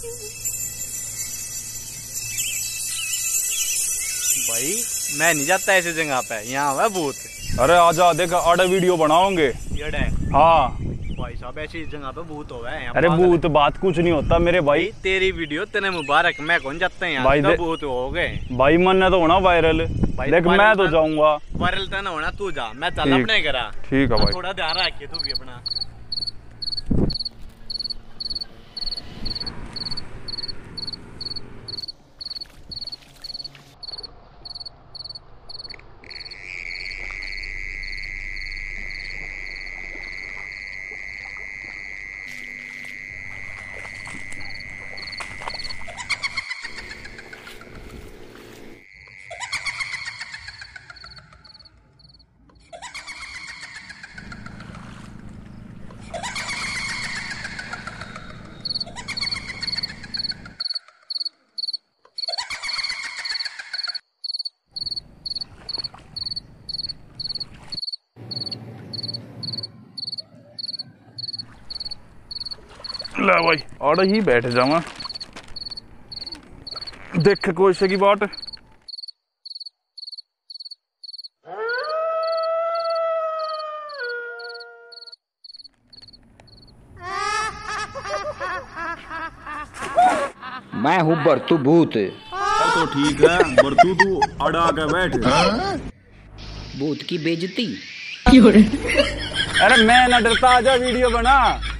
भाई मैं नहीं जाता ऐसी जगह पे, यहाँ है भूत। अरे आजा, देख आड़े वीडियो बनाओगे। हाँ भाई साहब ऐसी जगह पे भूत हो गए। अरे भूत बात कुछ नहीं होता मेरे भाई। तेरी वीडियो तेरे मुबारक, मैं कौन जाता है भाई यहाँ, भूत हो गए भाई। मन तो होना वायरल, देख मैं तो जाऊंगा। वायरल तो ना होना, तू जा, मैं चल अपने करा। ठीक है भाई, थोड़ा ध्यान रखिए तू भी अपना। ले भाई और ही बैठ जावा, देख कोई से की बात। मैं हूँ बरतू भूत। तो ठीक है बरतू, तू अड़ा के बैठ। भूत की बेइज्जती। अरे मैं ना डरता, आजा वीडियो बना।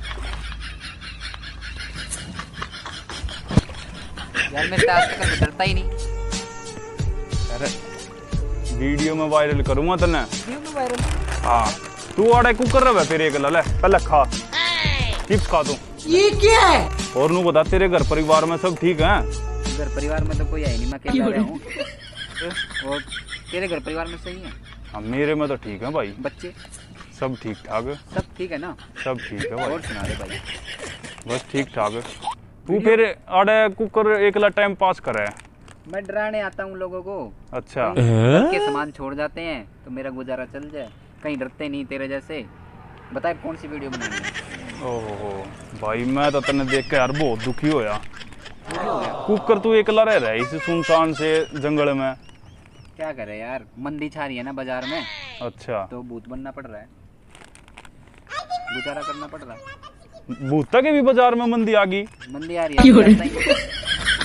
यार मैं आज तक डरता ही नहीं। अरे वीडियो में वायरल करूंगा तने। वीडियो में वायरल? हाँ तू आड़े कुकर रहे फिर एक ले पहले खा, चिप्स खा तू। ये क्या है? और नू बता, तेरे घर परिवार में सब ठीक है? घर परिवार में तो कोई है नहीं, मैं अकेला रहा हूँ। और तेरे घर परिवार में सही है? हाँ मेरे में तो ठीक है भाई। बच्चे सब ठीक ठाक है? सब ठीक है ना? सब ठीक है भाई। और सुना दे भाई। बस ठीक ठाक है। तू फिर आड़े कुकर एकला टाइम पास करे? मैं डराने आता हूँ लोगों को। अच्छा के सामान छोड़ जाते हैं तो मेरा गुजारा चल जाए, कहीं डरते नहीं तेरे जैसे। बता कौन सी वीडियो बनानी है? ओहो भाई मैं तो तने देख के यार बहुत दुखी होया। कुकर तू एकला रह रहा है इस सुनसान से जंगल में। क्या करे यार, मंदी छा रही है ना बाजार में। अच्छा तो भूत बनना पड़ रहा है, गुजारा करना पड़ रहा है। भूता के भी बाजार में मंदी आ गई? मंदी आ रही है।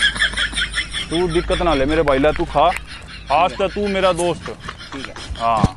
तू दिक्कत ना ले मेरे भाई, ला तू खा। आज तक तू मेरा दोस्त। ठीक है। हाँ